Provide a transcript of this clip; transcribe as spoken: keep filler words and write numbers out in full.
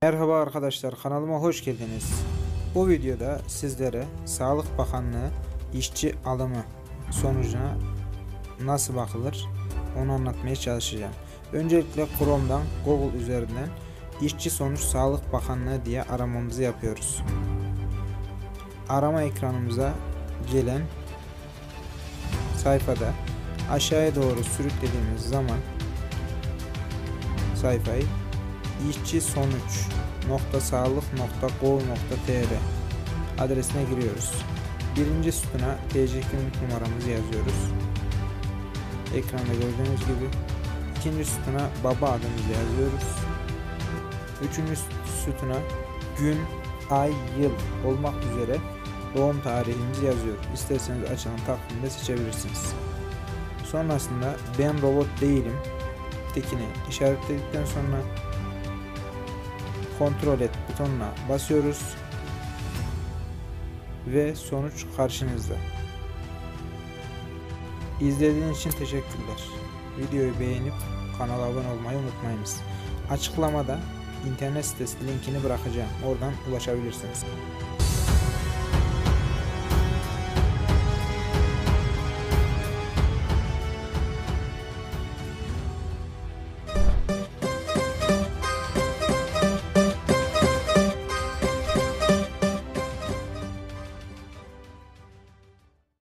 Merhaba arkadaşlar, kanalıma hoş geldiniz. Bu videoda sizlere Sağlık Bakanlığı işçi alımı sonucuna nasıl bakılır onu anlatmaya çalışacağım. Öncelikle Chrome'dan Google üzerinden işçi sonuç Sağlık Bakanlığı diye aramamızı yapıyoruz. Arama ekranımıza gelen sayfada aşağıya doğru sürüklediğimiz zaman sayfayı işçi sonuç nokta sağlık nokta gov nokta tr adresine giriyoruz. Birinci sütuna T C kimlik numaramızı yazıyoruz. Ekranda gördüğünüz gibi. İkinci sütuna baba adımızı yazıyoruz. Üçüncü sütuna gün, ay, yıl olmak üzere doğum tarihimizi yazıyoruz. İsterseniz açılan takvimde seçebilirsiniz. Sonrasında ben robot değilim tekini işaretledikten sonra kontrol et butonuna basıyoruz ve sonuç karşınızda. İzlediğiniz için teşekkürler. Videoyu beğenip kanala abone olmayı unutmayınız. Açıklamada internet sitesi linkini bırakacağım. Oradan ulaşabilirsiniz.